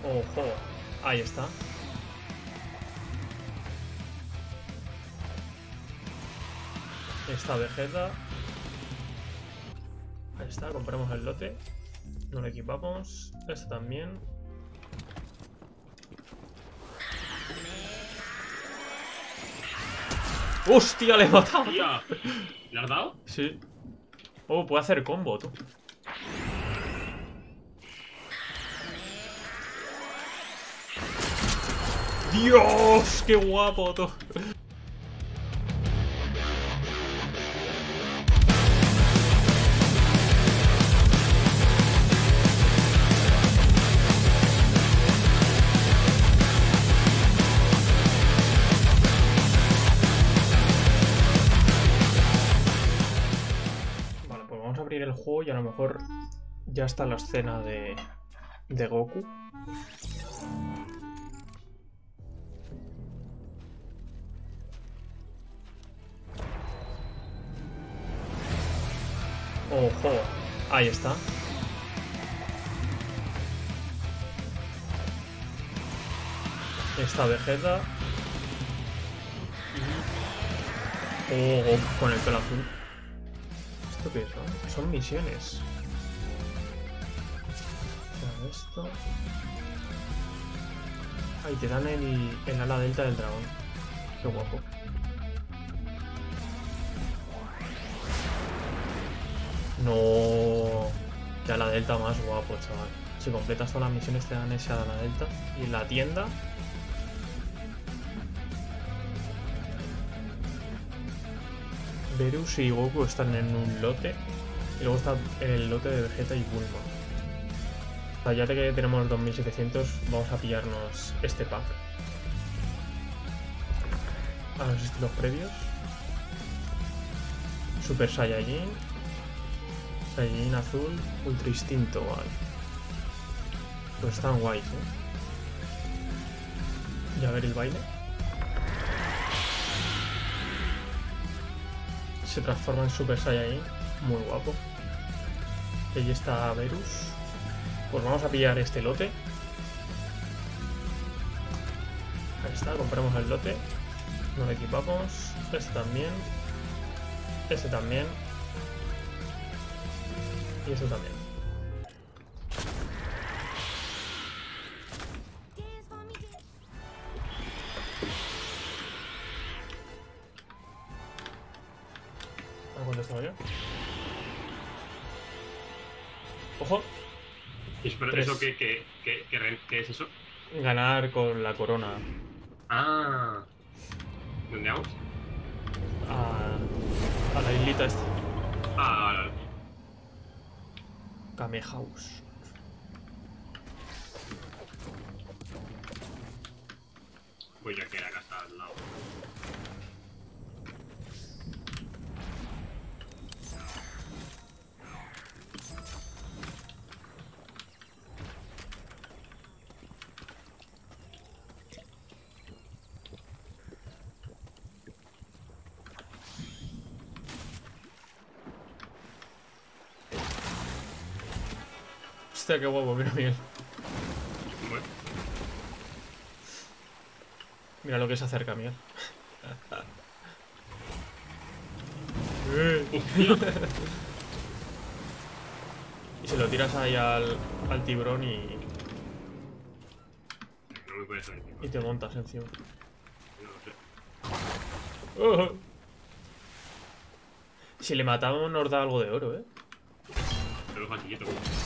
Ojo. Ahí está. Esta Vegeta. Ahí está, compramos el lote. No lo equipamos. Este también. ¡Hostia! Le he matado. Tía, ¿le has dado? Sí. Oh, puede hacer combo, tú. ¡Dios! ¡Qué guapo, tú! Vale, pues vamos a abrir el juego y a lo mejor ya está la escena de Goku. Ojo, ahí está. Esta Vegeta. Y... oh, con el pelo azul. ¿Esto qué son? Son misiones. Esto. Ahí te dan el ala delta del dragón. Qué guapo. No, que a la delta más guapo, chaval. Si completas todas las misiones te dan ese a la delta. Y en la tienda Berus y Goku están en un lote. Y luego está el lote de Vegeta y Bulma. O sea, ya que tenemos 2700, vamos a pillarnos este pack. A los estilos previos. Super Saiyajin. Saiyajin azul, Ultra Instinto, vale. Pues están guays, Y a ver el baile. Se transforma en Super Saiyajin, muy guapo. Y ahí está Berus. Pues vamos a pillar este lote. Ahí está, compramos el lote. Nos lo equipamos. Este también. Este también. Y eso también. ¿A cuánto estaba yo? ¡Ojo! ¿Eso qué es eso? Ganar con la corona. Ah. ¿Dónde vamos? A la islita esta. Ah, vale. Kame House. Pues ya que acá está al lado. Hostia, qué guapo, mira Miguel. Bueno. Mira lo que se acerca, Miguel. Y se lo tiras ahí al tiburón y No me puedes salir. te montas encima. No lo sé. Si le matamos nos da algo de oro, Pero facilito.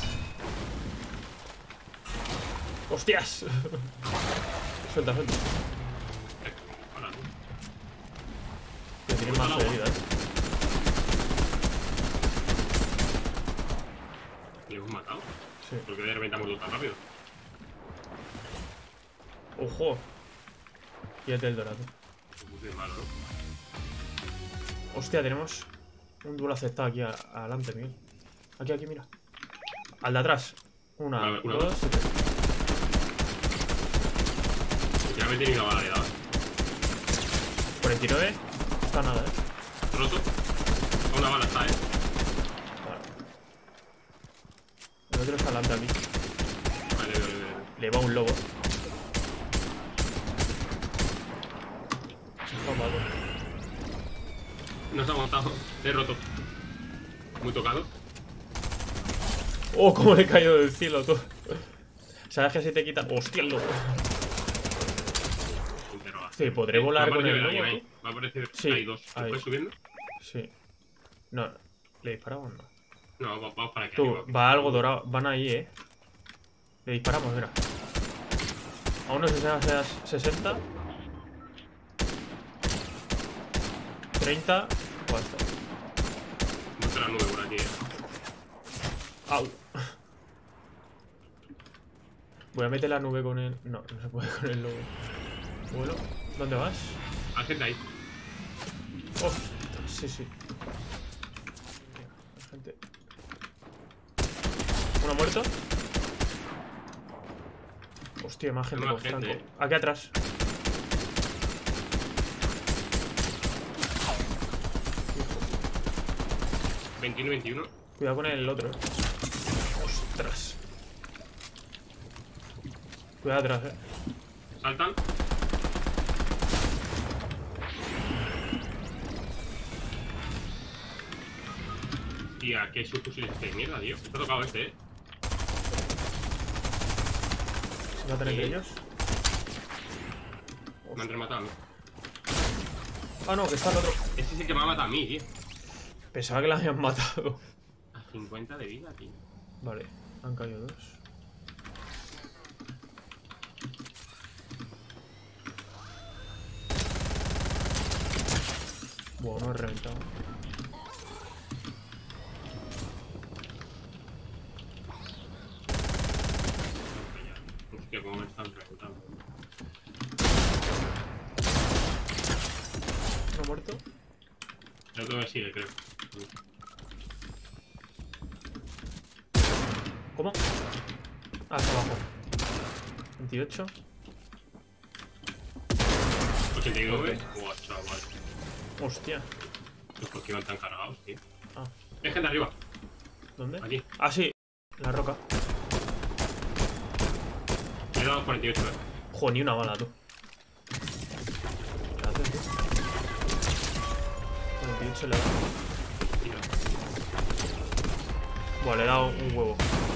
¡Hostias! Suelta, suelta. Hola. Que tiene más de vida, ¿Le hemos matado? Sí. ¿Por qué de repente ha muerto tan rápido? ¡Ojo! Fíjate el dorado. Muy de malo, ¿no? Hostia, tenemos un duelo aceptado aquí adelante, Miguel. Aquí, aquí, mira. Al de atrás. Una, Vale, una. dos y tres. Ya me he tenido una bala de dado. 49. No está nada, Roto. Una bala está, Vale. El otro está adelante aquí. Vale. Le va un lobo. Se está malo. No se ha aguantado. Le he roto. Muy tocado. Oh, cómo le he caído del cielo, tú. ¿Sabes que si te quita? Hostia, el lobo. Sí, podré volar con el lobo. Ahí. Va a aparecer. Sí, Hay dos. ¿Te ahí. puedes subiendo? Sí. No, ¿le disparamos o no? No, vamos para aquí. Tú, arriba. va algo dorado. Van ahí, Le disparamos, mira. A uno 60. 30. Basta. Muestra la nube por aquí, Au. Voy a meter la nube con el... No, no se puede con el lobo. Vuelo. ¿Dónde vas? Hay gente ahí. Oh, sí, sí. Hay gente. ¿Uno muerto? Hostia, más gente Más con gente, Franco. Aquí atrás. Uf. 21-21. Cuidado con el otro, Ostras. Cuidado atrás, Saltan. Tía, qué subfusil de mierda, tío. Te ha tocado este, ¿Se matan entre ellos? Me han rematado. Ah, no, que está el otro. Ese sí que me ha matado a mí, tío. Pensaba que la habían matado. A 50 de vida, tío. Vale, han caído dos. Bueno, no he reventado. Hostia, cómo me están reventando. ¿No muerto? El otro me sigue, creo. ¿Cómo? Ah, está abajo. 28. 89. Buah, chaval. Hostia. ¿Por qué iban tan cargados, tío? Ah, Hay gente arriba. ¿dónde? Aquí. Ah, sí. La roca. Le he dado 48, Joder, ni una bala, tú. ¿Qué haces, tú? 48 le he dado. Tira. Buah, le he dado un huevo.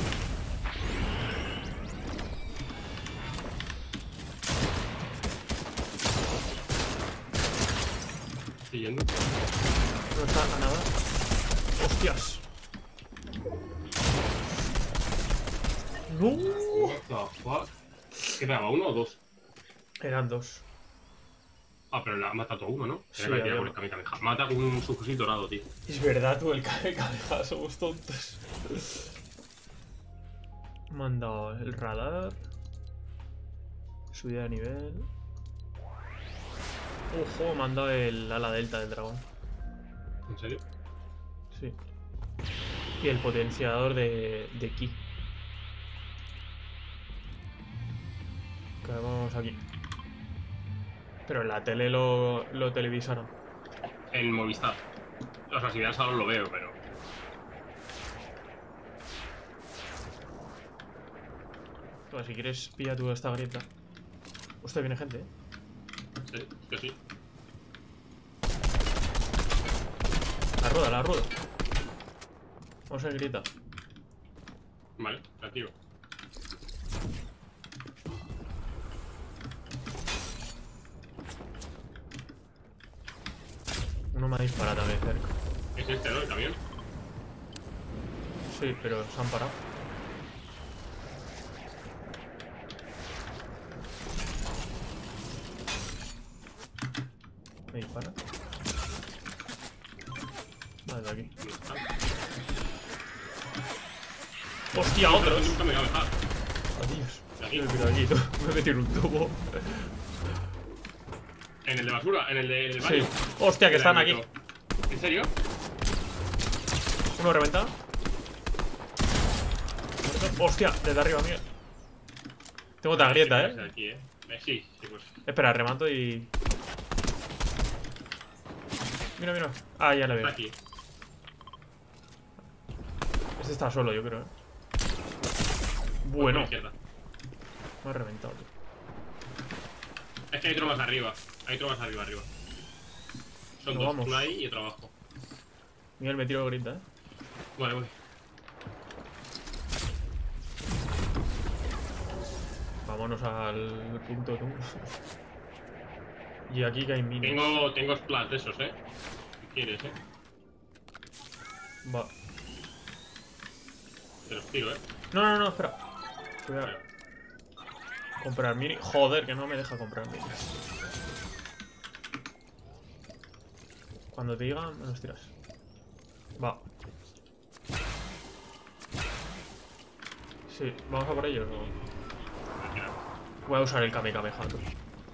Estoy yendo. No está a nada. ¡Hostias! ¡No! What the fuck? ¿Qué daba? ¿Uno o dos? Eran dos. Ah, pero la ha matado a uno, ¿no? Sí, Era había por el Kamehameha. Mata con un subfusil dorado, tío. Es verdad, tú, el Kamehameha, somos tontos. Me han dado el radar. Subida de nivel. Ojo, me han dado el ala delta del dragón. ¿En serio? Sí. Y el potenciador de ki. Que vamos aquí. Pero en la tele lo televisaron. En Movistar. O sea, si veas ahora lo veo, pero. Pues si quieres, pilla tú esta grieta. Hostia, viene gente, Sí, es que sí. La rueda. Vamos a grieta. Vale, te activo. Uno me ha disparado también cerca. Es este, ¿no? El camión. Sí, pero se han parado. Me dispara. Ah, de aquí. ¿Dónde está? ¡Hostia, otros! Nunca me voy a dejar. Adiós. De aquí. Me he metido aquí, tú. Me he metido en un tubo. En el de basura, en el del Sí. baño. Hostia, que están aquí. ¿En serio? Uno reventado. Hostia, desde arriba, mía. Tengo otra grieta, Sí, aquí, sí, pues. Espera, remato y... Mira. Ah, ya le veo. Está aquí. Este está solo, yo creo, Por la Bueno. izquierda. Me ha reventado, tío. Es que hay otro más arriba. Hay otro más arriba. Son No, dos, vamos. uno ahí y otro abajo. Miguel, me tiro grita, Vale, voy. Vámonos al punto, tú. Y aquí que hay minis. Tengo splat de esos, Si quieres, Va. Te los tiro, No, espera. Voy a comprar mini. Joder, que no me deja comprar minis. Cuando te digan, me los tiras. Va. Sí, vamos a por ellos o... Voy a usar el Kame Kameha, tú.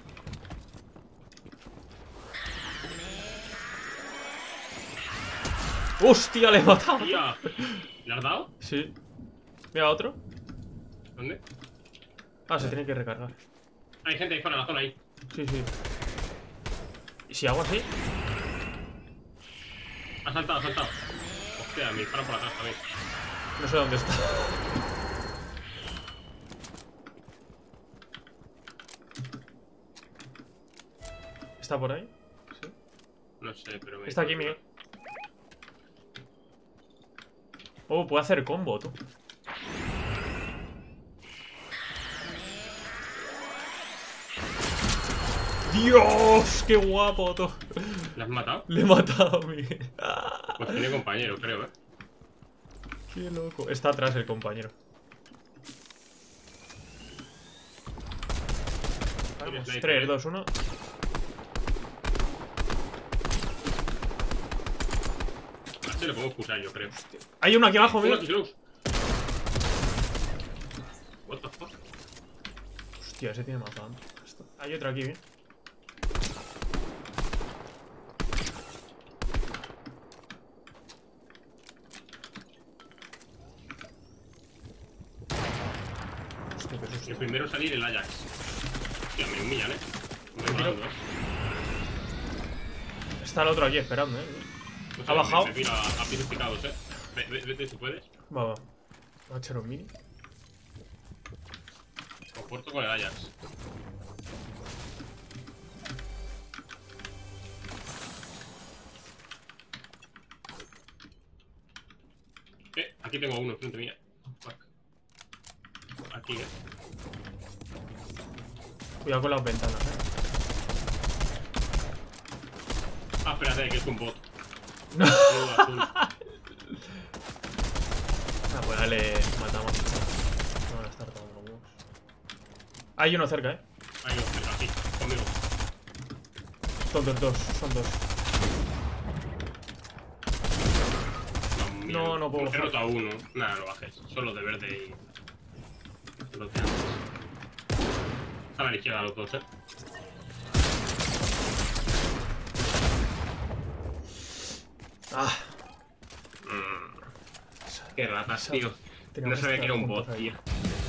¡Hostia, le he matado! ¡Tía! ¿Le has dado? Sí. Mira, otro. ¿Dónde? Ah, se tiene que recargar. Hay gente ahí fuera, en la zona ahí. Sí. ¿Y si hago así? Ha saltado. Hostia, me disparan por atrás también. No sé dónde está. ¿Está por ahí? Sí. No sé, pero me... Está aquí, Miguel. Oh, puede hacer combo, tú. ¡Dios! ¡Qué guapo, tú! ¿Le has matado? Le he matado, Miguel. Pues tiene compañero, creo, ¡Qué loco! Está atrás el compañero. Vamos, 3, 2, 1. Así lo podemos pulsar, yo creo. Hay uno aquí abajo, Uno Miguel. aquí, Luz. What the fuck? Hostia, ese tiene mapa. Hay otro aquí, bien. Hostia, qué susto. El primero salir el Ajax. Hostia, me humillan, Me voy tiro. matando, Está el otro aquí esperando, No sé, ¿Ha bajado? Me tira a pisos picados, Vete si puedes. Va. Va a echar un mini. O puerto con el Ajax. Aquí tengo uno enfrente mía. Fuck. Aquí, Cuidado con las ventanas, Ah, espérate, que es un bot. No. Nudo azul. Ah, pues dale, matamos. No van a estar tomando huevos. Hay uno cerca, Ahí, aquí, conmigo. Son dos. Dios mío. No puedo He bajar. roto a uno. Nada, no bajes. Solo de verde y... Lo que antes. Están a la izquierda los dos, Ah. Qué ratas, tío. Tenía No que sabía que estar era un juntos bot, ahí. tío.